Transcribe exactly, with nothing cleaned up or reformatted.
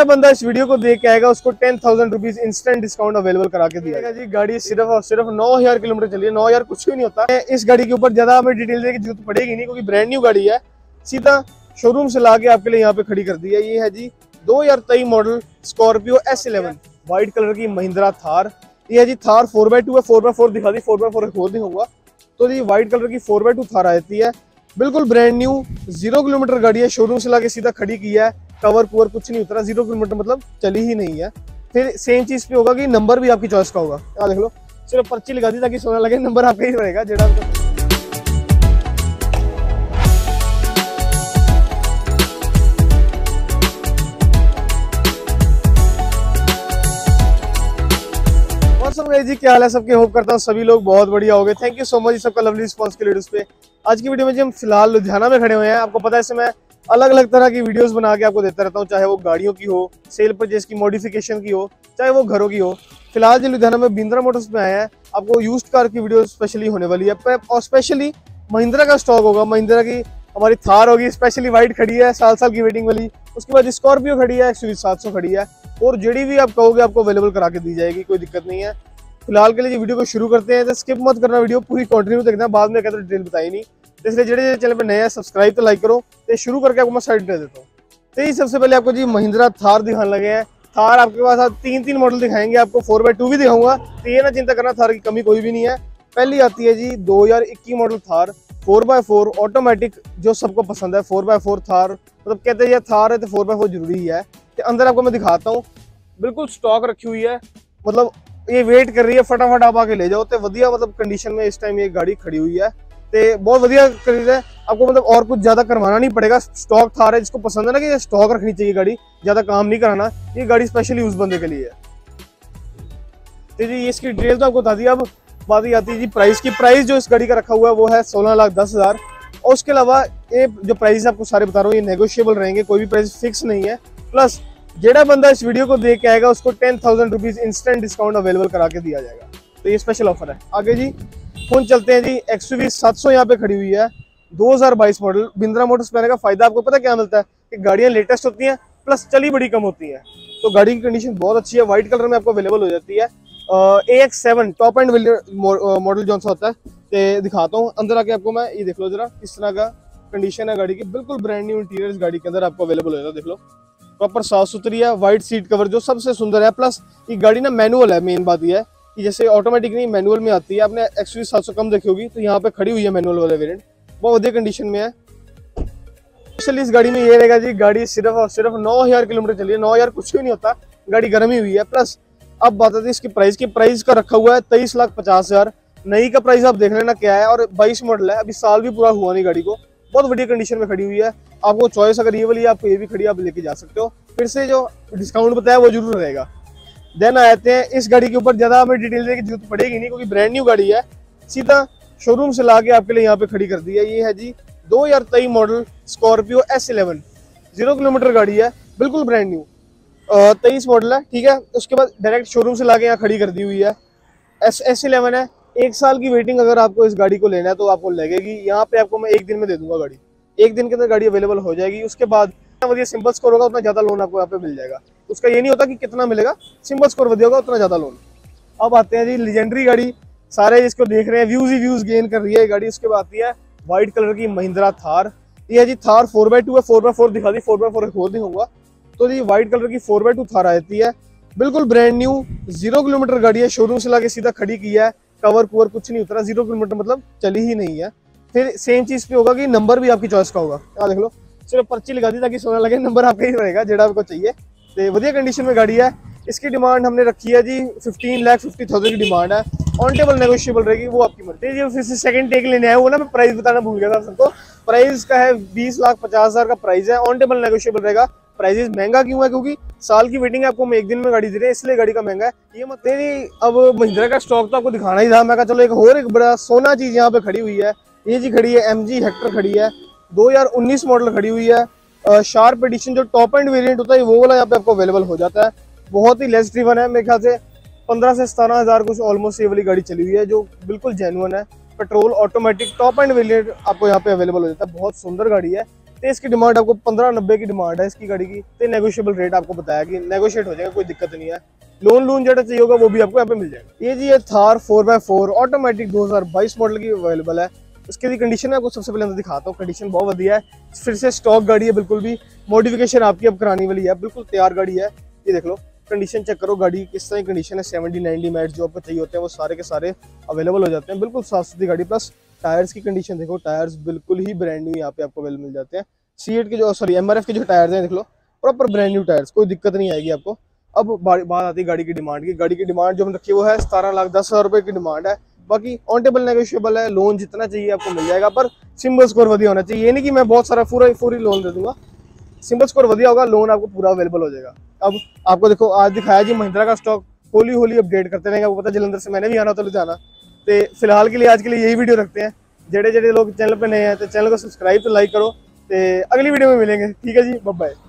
बंदा इस वीडियो को देख के आएगा उसको ten thousand rupees instant discount available करा के दिया जी। गाड़ी सिर्फ और सिर्फ नौ हजार किलोमीटर चली है। नौ हजार कुछ भी नहीं होता है। इस गाड़ी के ऊपर ज्यादा हमें डिटेल देने की जरूरत पड़ेगी नहीं, क्योंकि ब्रांड न्यू गाड़ी है। सीधा शोरूम से लाके आपके लिए यहाँ पे खड़ी कर दी है। ये है जी दो हजार तेईस model Scorpio S eleven white colour की महिंद्रा थार। ये है जी थार फोर बाई टू है। फोर बाई फोर दिखा दी, फोर बाई फोर खोल दिखाऊंगा। तो जी व्हाइट कलर की फोर बाई टू थार आती है, बिल्कुल ब्रांड न्यू, जीरो किलोमीटर गाड़ी है। शोरूम से लाके सीधा खड़ी की है, कवर कुवर कुछ नहीं उतरा, जीरो किलोमीटर मतलब चली ही नहीं है। फिर सेम चीज पे होगा कि नंबर भी आपकी चॉइस का होगा। आ देख लो, सिर्फ पर्ची लगा दी ताकि सोना लगे, नंबर आपका ही रहेगा जेड़ा। जी क्या हाल है सबके, होप करता हूँ सभी लोग बहुत बढ़िया हो गए। थैंक यू सो मच सबका लवली रिस्पांस के लिए। उस पे आज की वीडियो में जी हम फिलहाल लुधियाना में खड़े हुए हैं। आपको पता है इससे मैं अलग अलग तरह की वीडियोस बना के आपको देता रहता हूँ, चाहे वो गाड़ियों की हो, सेल परचेज की, मॉडिफिकेशन की हो, चाहे वो घरों की हो। फिलहाल जो लुधियाना में बिंद्रा मोटर्स में आया है, आपको यूज्ड कार की वीडियो स्पेशली होने वाली है। और स्पेशली महिंद्रा का स्टॉक होगा। महिंद्रा की हमारी थार होगी, स्पेशली व्हाइट खड़ी है, साल साल की वेटिंग वाली। उसके बाद स्कॉर्पियो खड़ी है, एक्सयूवी सात सौ खड़ी है, और जेडी भी आप कहोगे आपको अवेलेबल करा के दी जाएगी, कोई दिक्कत नहीं है। फिलहाल के लिए वीडियो को शुरू करते हैं, तो स्किप मत करना, वीडियो पूरी कंटिन्यू देखना, बाद में कहते डिटेल बताई नहीं। तो इसलिए जेडे चैनल पे नए हैं सब्सक्राइब तो लाइक करो। तो शुरू करके आपको मैं साइड कर देता हूँ। तो ये सबसे पहले आपको जी महिंद्रा थार दिखाने लगे हैं। थार आपके पास आज तीन तीन मॉडल दिखाएंगे, आपको फोर बाई टू भी दिखाऊंगा, तो ये ना चिंता करना, थार की कमी कोई भी नहीं है। पहली आती है जी दो हजार इक्कीस model Thar four by four automatic, जो सबको पसंद है। फोर बाय फोर थार मतलब कहते हैं थार है तो फोर बाय फोर जरूरी है। तो अंदर आपको मैं दिखाता हूँ, बिल्कुल स्टॉक रखी हुई है, मतलब ये वेट कर रही है, फटाफट आप आके ले जाओ। तो वधिया मतलब कंडीशन में इस टाइम ये गाड़ी खड़ी हुई है, तो बहुत वधिया खरीद है। आपको मतलब और कुछ ज्यादा करवाना नहीं पड़ेगा। स्टॉक थार है, जिसको पसंद है ना कि ये स्टॉक रखनी चाहिए गाड़ी, ज्यादा काम नहीं कराना, ये गाड़ी स्पेशली उस बंदे के लिए है। तो जी इसकी डिटेल तो आपको बता दी। अब बात आती है जी प्राइस की। प्राइस जो इस गाड़ी का रखा हुआ है वो है सोलह लाख दस हजार। और उसके अलावा ये जो प्राइस आपको सारे बता रहा हूँ ये नेगोशिएबल रहेंगे, कोई भी प्राइस फिक्स नहीं है। प्लस जेड़ा बंदा इस वीडियो को देख के आएगा उसको ten thousand rupees instant discount available करा के दिया जाएगा। तो ये स्पेशल ऑफर है। आगे जी फोन चलते हैं जी। एक्सयूवी सात सौ यहाँ पे खड़ी हुई है, दो हजार बाईस मॉडल। बिंद्रा मोटर्स पे आने का फायदा आपको पता क्या मिलता है कि गाड़ियां लेटेस्ट होती हैं, प्लस चली बड़ी कम होती है। तो गाड़ी की कंडीशन बहुत अच्छी है, व्हाइट कलर में आपको अवेलेबल हो जाती है। A X seven top end model जो सा होता है। तो दिखाता हूँ अंदर आके आपको मैं, ये देख लो जरा किस तरह का कंडीशन है गाड़ी की। बिल्कुल ब्रांड न्यू इंटीरियर इस गाड़ी के अंदर आपको अवेलेबल हो जाता है। देख लो प्रॉपर साफ सुथरी है, व्हाइट सीट कवर जो सबसे सुंदर है। प्लस ये गाड़ी ना मैनुअल है। मेन बात यह है कि जैसे ऑटोमेटिक नहीं, मैनुअल में आती है। आपने एक्सयूवी सात सौ कम देखी होगी, तो यहाँ पे खड़ी हुई है मैनुअल वाले वेरिएंट, बहुत बढ़िया कंडीशन में है। स्पेशली इस गाड़ी में ये रहेगा जी, गाड़ी सिर्फ और सिर्फ नौ हजार किलोमीटर चली है। नौ हजार कुछ भी नहीं होता, गाड़ी गर्म ही हुई है। प्लस अब बात आती है इसकी प्राइस की। प्राइस का रखा हुआ है तेईस लाख पचास हजार। नई का प्राइस आप देख लेना क्या है, और बाईस मॉडल है, अभी साल भी पूरा हुआ नहीं गाड़ी को। बहुत बढ़िया कंडीशन में खड़ी हुई है। आपको चॉइस अगर ये वाली आपको ये भी खड़ी आप लेके जा सकते हो। फिर से जो डिस्काउंट बताया वो जरूर रहेगा। देन आते हैं इस गाड़ी के ऊपर ज्यादा हमें डिटेल देने की जरूरत पड़ेगी नहीं, क्योंकि ब्रांड न्यू गाड़ी है। सीधा शोरूम से लाके आपके लिए यहाँ पे खड़ी कर दी है। ये है जी दो हजार तेईस model Scorpio S eleven, zero kilometre गाड़ी है, बिल्कुल ब्रांड न्यू, तेईस मॉडल है, ठीक है। उसके बाद डायरेक्ट शोरूम से लाके यहाँ खड़ी कर दी हुई है। एस एस इलेवन है। एक साल की वेटिंग अगर आपको इस गाड़ी को लेना है तो आपको लगेगी। यहाँ पे आपको मैं एक दिन में दे दूंगा गाड़ी, एक दिन के अंदर गाड़ी अवेलेबल हो जाएगी। उसके बाद वधिया सिंपल स्कोर होगा उतना ज्यादा लोन आपको यहाँ पे मिल जाएगा। उसका ये नहीं होता कि कितना मिलेगा, सिंपल स्कोर वधिया होगा उतना ज्यादा लोन। अब आते हैं जी लेजेंडरी गाड़ी, सारे जिसको देख रहे हैं व्यूज ही व्यूज गेन कर रही है गाड़ी। उसके बाद आती है व्हाइट कलर की महिंद्रा थार। ये है जी थार फोर बाई टू है। फोर बाई फोर दिखा दी, फोर बाई फोर खोल दिखाऊंगा। तो जी व्हाइट कलर की फोर बाई टू थार आती है, बिल्कुल ब्रांड न्यू, जीरो किलोमीटर गाड़ी है। शोरूम से लाके सीधा खड़ी की है, कवर कुवर कुछ नहीं उतरा, जीरो किलोमीटर मतलब चली ही नहीं है। फिर सेम चीज पे होगा कि नंबर भी आपकी चॉइस का होगा। आ देख लो, सिर्फ पर्ची लगा दी ताकि सोना लगे, नंबर आपका ही रहेगा जेड़ा आपको चाहिए। तो वधिया कंडीशन में गाड़ी है। इसकी डिमांड हमने रखी है जी फिफ्टीन लाख फिफ्टी थाउजेंड की डिमांड है। ऑन टेबल नेगोशिएबल रहेगी, वो आपकी मर्जी। जी फिर से सेकंड टेक लेने आए वो ना, मैं प्राइस बताना भूल गया था सबको। प्राइस का है बीस लाख पचास हजार का प्राइस है, ऑन टेबल नेगोशिएबल रहेगा। प्राइस महंगा क्यों है? क्योंकि साल की वेटिंग आपको मैं एक दिन में गाड़ी दे रहे हैं, इसलिए गाड़ी का महंगा है। ये मत तेरी अब महिंद्रा का स्टॉक तो आपको दिखाना ही था। मैं कहा चलो एक और एक बड़ा सोना चीज यहाँ पे खड़ी हुई है। ये जी खड़ी है एम जी हेक्टर खड़ी है, दो हजार उन्नीस मॉडल खड़ी हुई है। शार्प एडिशन जो टॉप एंड वेरिएंट होता है वो वाला यहाँ पे आपको अवेलेबल हो जाता है। बहुत ही लेस ड्रिवन है, मेरे ख्याल से पंद्रह से सतारह हजार कुछ ऑलमोस्ट ये वाली गाड़ी चली हुई है, जो बिल्कुल जेन्युइन है। Petrol automatic top end variant आपको यहाँ पे अवेलेबल हो जाता है। बहुत सुंदर गाड़ी है। तो इसकी डिमांड आपको पंद्रह नब्बे की डिमांड है इसकी गाड़ी की। तो नेगोशिएबल रेट आपको बताया कि नेगोशिएट हो जाएगा, कोई दिक्कत नहीं है। लोन लोन जो चाहिए होगा वो भी आपको यहाँ पे मिल जाएगा। ये जी ये Thar four by four automatic दो हज़ार बाईस मॉडल की अवेलेबल है। इसकी भी कंडीशन है आपको सबसे पहले अंदर दिखाता हूँ। कंडीशन बहुत बढ़िया है, फिर से स्टॉक गाड़ी है, बिल्कुल भी मॉडिफिकेशन आपकी अब करानी वाली है, बिल्कुल तैयार गाड़ी है। ये देख लो कंडीशन चेक करो, गाड़ी किस तरह की कंडीशन है। सेवेंटी नाइनटी मैट जो आपको चाहिए होते हैं वो सारे के सारे अवेलेबल हो जाते हैं। बिल्कुल साफ सुथरी गाड़ी, प्लस टायर्स की कंडीशन देखो, टायर्स बिल्कुल ही ब्रांड न्यू यहाँ पे आपको अवेलेबल मिल जाते हैं। सी एट के जो सॉरी एम आर एफ के जो टायर्स हैं देख लो, प्रॉपर ब्रांड न्यू टायर्स, कोई दिक्कत नहीं आएगी आपको। अब बात आती है गाड़ी की डिमांड की। गाड़ी की डिमांड जो हम रखी है वो है सतारह लाख दस हज़ार रुपये की डिमांड है। बाकी ऑन टेबल नेगोशिएबल है, लोन जितना चाहिए आपको मिल जाएगा, पर सिंबल स्कोर वधिया होना चाहिए। ये नहीं कि मैं बहुत सारा पूरा पूरी लोन दे दूंगा, सिंबल स्कोर वधिया होगा, लोन आपको पूरा अवेलेबल हो जाएगा। अब आपको देखो आज दिखाया जी महिंद्रा का स्टॉक, होली होली अपडेट करते रहेंगे। आपको पता जलंधर से मैंने भी आना होता लुधियाना। तो फिलहाल के लिए आज के लिए यही वीडियो रखते हैं। जेडे जेडे लोग चैनल पे नए हैं तो चैनल को सब्सक्राइब तो लाइक करो। तो अगली वीडियो में मिलेंगे, ठीक है जी, बाय बाय।